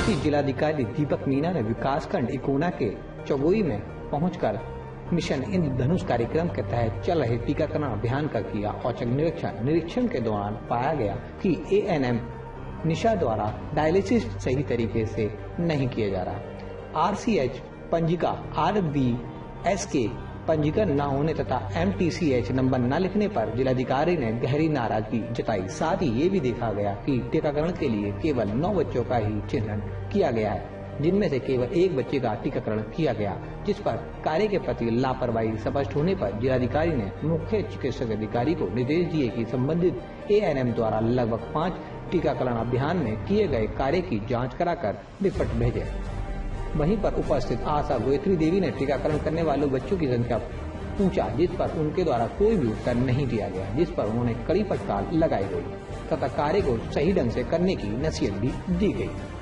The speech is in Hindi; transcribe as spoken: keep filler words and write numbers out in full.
इसी जिलाधिकारी दीपक मीणा ने विकासखंड इकोना के चौगोई में पहुंचकर मिशन इंद्रधनुष कार्यक्रम के तहत चल रहे टीकाकरण अभियान का किया औचक निरीक्षण। निरीक्षण के दौरान पाया गया कि ए एन एम निशा द्वारा डायलिसिस सही तरीके से नहीं किया जा रहा। आर सी एच पंजिका, आर बी एस के पंजीकरण न होने तथा M T C H number न लिखने पर जिलाधिकारी ने गहरी नाराजगी जताई। साथ ही ये भी देखा गया कि टीकाकरण के लिए केवल नौ बच्चों का ही चिन्हन किया गया है, जिनमें से केवल एक बच्चे का टीकाकरण किया गया, जिस पर कार्य के प्रति लापरवाही स्पष्ट होने पर जिलाधिकारी ने मुख्य चिकित्सक अधिकारी को निर्देश दिए कि संबंधित ए एन एम द्वारा लगभग पाँच टीकाकरण अभियान में किए गए कार्य की जांच कराकर रिपोर्ट भेजे। वहीं पर उपस्थित आशा गोयत्री देवी ने टीकाकरण करने वाले बच्चों की संख्या पूछा, जिस पर उनके द्वारा कोई भी उत्तर नहीं दिया गया, जिस पर उन्होंने कड़ी फटकार लगाई गई तथा कार्य को सही ढंग से करने की नसीहत भी दी गई।